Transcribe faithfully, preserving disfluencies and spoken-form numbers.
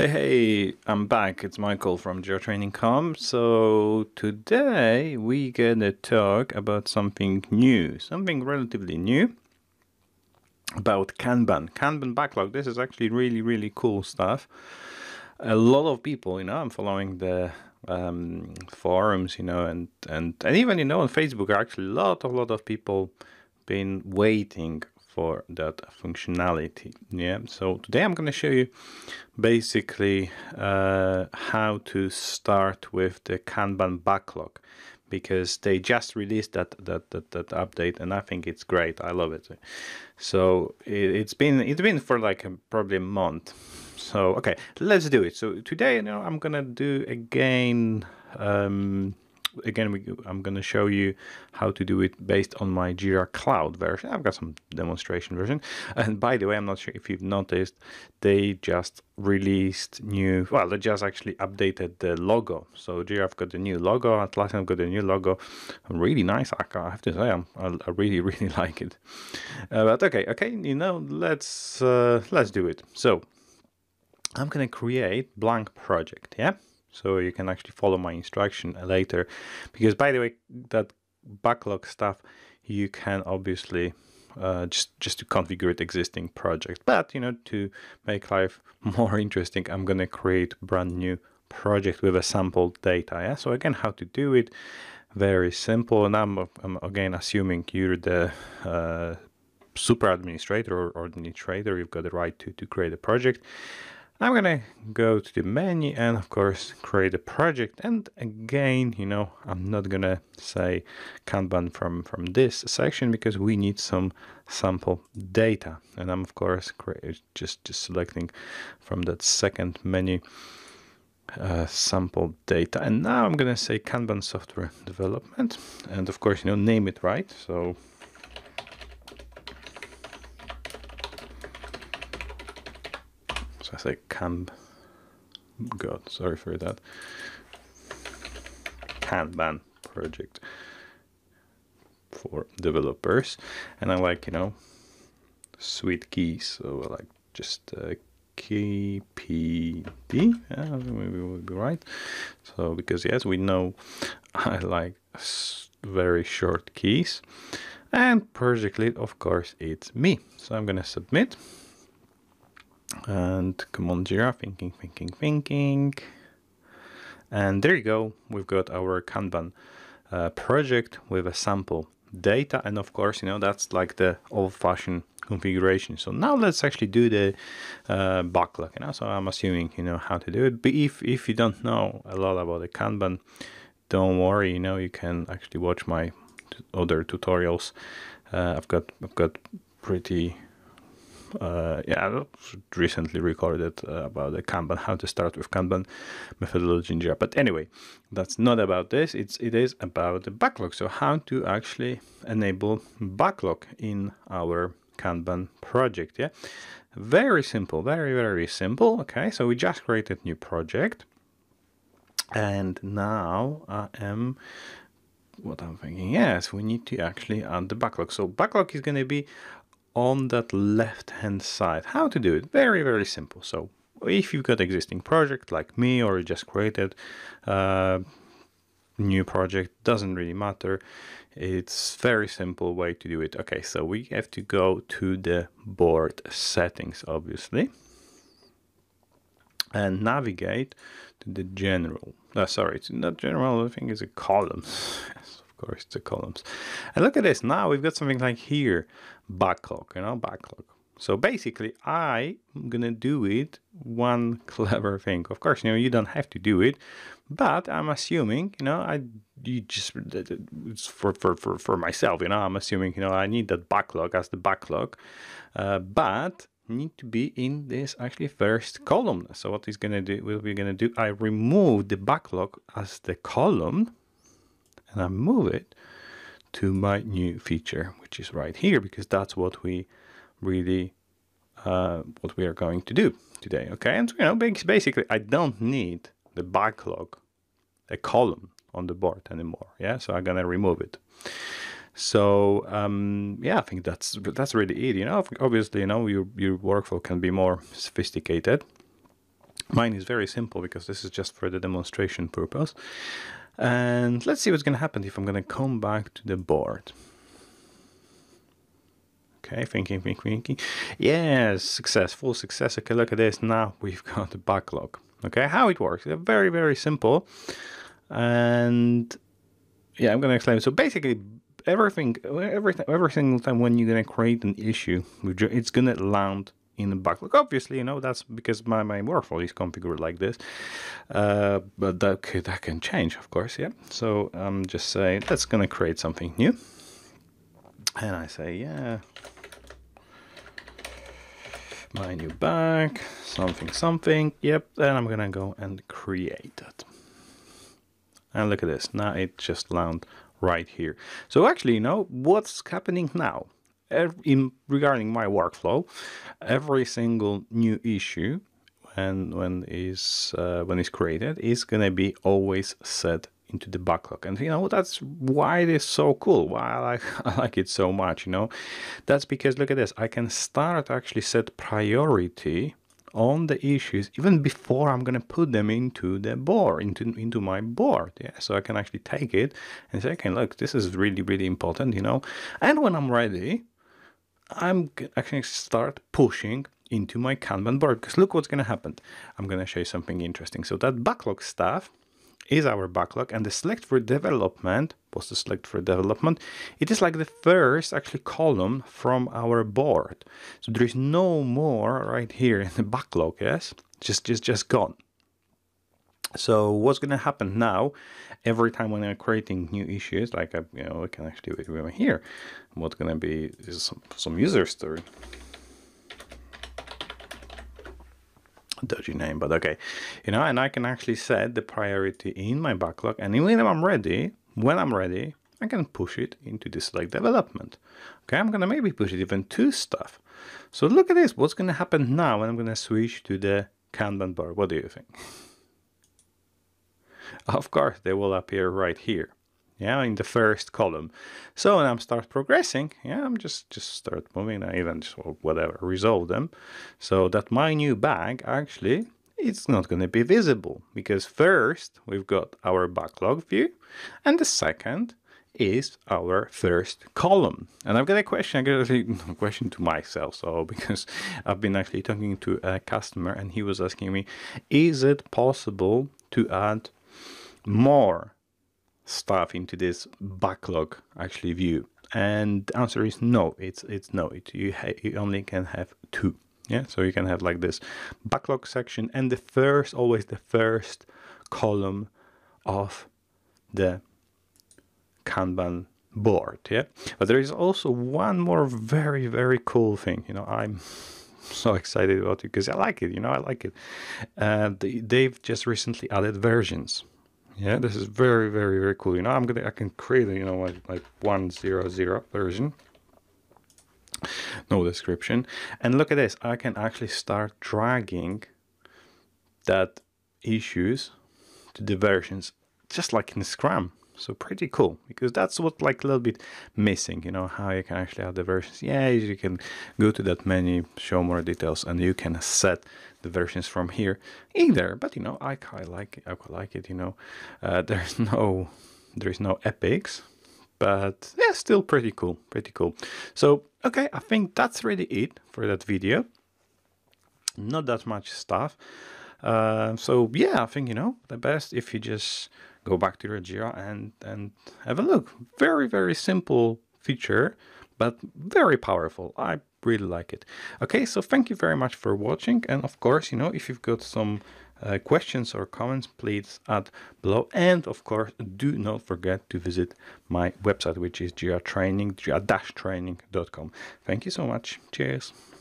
Hey, hey, I'm back. It's Michael from Jira Training dot com. So today we gonna talk about something new, something relatively new about Kanban, Kanban Backlog. This is actually really, really cool stuff. A lot of people, you know, I'm following the um, forums, you know, and, and, and even, you know, on Facebook, actually a lot, a lot of people been waiting for that functionality. Yeah, so today I'm going to show you basically uh, how to start with the Kanban backlog, because they just released that that that, that update, and I think it's great. I love it. So it, it's been it's been for like a, probably a month. So okay, let's do it. So today, you know, I'm gonna do again. Um, Again, we, I'm going to show you how to do it based on my Jira Cloud version. I've got some demonstration version. And by the way, I'm not sure if you've noticed, they just released new, well, they just actually updated the logo. So Jira have got the new logo, Atlassian have got the new logo. Really nice, I have to say, I'm, I, I really, really like it. Uh, but okay, okay, you know, let's, uh, let's do it. So I'm going to create blank project, yeah? So you can actually follow my instruction later, because by the way, that backlog stuff, you can obviously uh, just just to configure the existing project. But you know, to make life more interesting, I'm gonna create a brand new project with a sample data. Yeah. So again, how to do it? Very simple. And I'm, I'm again assuming you're the uh, super administrator or, or administrator. You've got the right to to create a project. I'm gonna go to the menu and of course create a project, and again, you know, I'm not gonna say Kanban from from this section because we need some sample data, and I'm of course just just selecting from that second menu uh, sample data, and now I'm gonna say Kanban software development, and of course, you know, name it right. So I say Kanban, God, sorry for that, Kanban project for developers. And I like, you know, sweet keys, so I like just uh, key P D, yeah, maybe we'll be right. So because yes, we know I like very short keys, and project lead, of course, it's me. So I'm gonna submit. And come on, Jira, thinking, thinking, thinking. And there you go. We've got our Kanban uh, project with a sample data. And of course, you know, that's like the old-fashioned configuration. So now let's actually do the uh, backlog. You know, so I'm assuming you know how to do it. But if if you don't know a lot about the Kanban, don't worry. You know, you can actually watch my other tutorials. Uh, I've got I've got pretty. Uh, yeah, I recently recorded uh, about the Kanban, how to start with Kanban methodology in Jira. But anyway, that's not about this. It's it is about the backlog. So how to actually enable backlog in our Kanban project. Yeah, very simple, very very simple. Okay, so we just created new project, and now I am. What I'm thinking, yes, we need to actually add the backlog. So backlog is going to be on that left hand side. How to do it? Very very simple. So if you've got existing project like me, or you just created a new project, doesn't really matter. It's very simple way to do it. Okay, so we have to go to the board settings, obviously, and navigate to the general. Uh, sorry, it's not general. I think it's a column. Yes, of course, it's the columns. And look at this. Now we've got something like here, backlog. You know, backlog. So basically, I'm gonna do it. One clever thing. Of course, you know, you don't have to do it, but I'm assuming, you know, I you just it's for for for for myself. You know, I'm assuming, you know, I need that backlog as the backlog, uh, but need to be in this actually first column. So what is gonna do? What we're gonna do? I remove the backlog as the column, and I move it to my new feature, which is right here, because that's what we really uh, what we are going to do today. Okay, and you know, basically, I don't need the backlog, a column on the board anymore. Yeah, so I'm gonna remove it. So um, yeah, I think that's that's really it. You know, obviously, you know, your your workflow can be more sophisticated. Mine is very simple because this is just for the demonstration purpose. And let's see what's going to happen if I'm going to come back to the board. Okay, thinking, thinking, thinking. Yes, success, full success. Okay, look at this. Now we've got a backlog. Okay, how it works. It's very, very simple. And yeah, I'm going to explain. So basically, everything, every, every single time when you're going to create an issue, it's going to land in the backlog. Obviously, you know, that's because my, my workflow is configured like this. Uh, but that, okay, that can change, of course, yeah. So I'm just saying, that's going to create something new. And I say, yeah, my new bag, something, something. Yep, and I'm going to go and create that. And look at this. Now it just landed right here. So actually, you know, what's happening now? In regarding my workflow, every single new issue when when is uh, when it's created is gonna be always set into the backlog, and you know that's why it is so cool. Why I like I like it so much. You know, that's because look at this. I can start to actually set priority on the issues even before I'm gonna put them into the board, into into my board. Yeah, so I can actually take it and say, okay, look, this is really really important. You know, and when I'm ready, I'm actually start pushing into my Kanban board, because look what's going to happen. I'm going to show you something interesting. So that backlog stuff is our backlog, and the select for development, what's the select for development? It is like the first actually column from our board. So there is no more right here in the backlog, yes? Just, just, just gone. So what's going to happen now, every time when I'm creating new issues, like, I, you know, we can actually do it over here. What's going to be is some, some user story. Dodgy name, but okay. You know, and I can actually set the priority in my backlog, and when I'm ready, when I'm ready, I can push it into this like development. Okay, I'm going to maybe push it even to stuff. So look at this. What's going to happen now when I'm going to switch to the Kanban board? What do you think? Of course, they will appear right here, yeah, in the first column. So when I'm start progressing, yeah, I'm just just start moving, I even just, or whatever, resolve them, so that my new bag actually it's not going to be visible, because first we've got our backlog view, and the second is our first column. And I've got a question, I got a question to myself, so because I've been actually talking to a customer, and he was asking me, is it possible to add more stuff into this backlog actually view? And the answer is no. It's it's no. It you ha you only can have two. Yeah, so you can have like this backlog section, and the first always the first column of the Kanban board. Yeah, but there is also one more very very cool thing. You know, I'm so excited about it because I like it. You know, I like it. Uh, they, they've just recently added versions. Yeah, this is very, very, very cool. You know, I'm gonna, I can create, you know, like, like one zero zero version, no description, and look at this. I can actually start dragging that issues to the versions, just like in Scrum. So pretty cool, because that's what like a little bit missing. You know, how you can actually add the versions. Yeah, you can go to that menu, show more details, and you can set the versions from here either. But you know, I quite like it. I quite like it. You know, uh, there's no there's no epics, but yeah, still pretty cool. Pretty cool. So okay, I think that's really it for that video. Not that much stuff. Uh, so yeah, I think you know the best if you just go back to your Jira and and have a look. Very very simple feature, but very powerful. I really like it. Okay, so thank you very much for watching, and of course, you know, if you've got some uh, questions or comments, please add below, and of course do not forget to visit my website, which is jira training jira dash training dot com. Thank you so much. Cheers.